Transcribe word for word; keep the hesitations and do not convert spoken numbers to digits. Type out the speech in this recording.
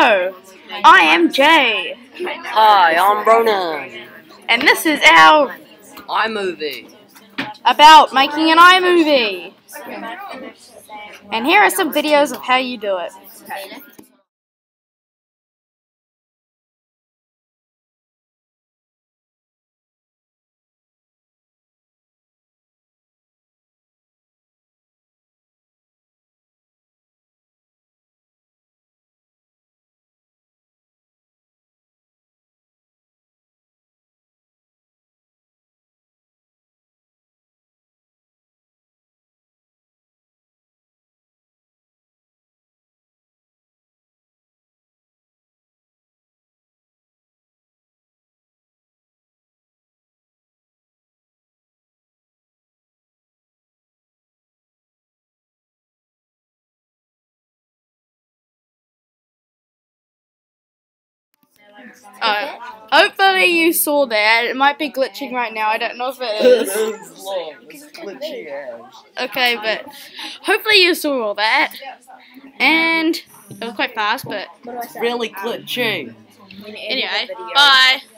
Hello, I am Jay, Hi, I'm Ronan. and this is our iMovie. about making an iMovie. And here are some videos of how you do it. Uh, hopefully you saw that. It might be glitching right now. I don't know if it is. It's glitchy as. Okay, but hopefully you saw all that. And it was quite fast, but Really glitchy. anyway, bye.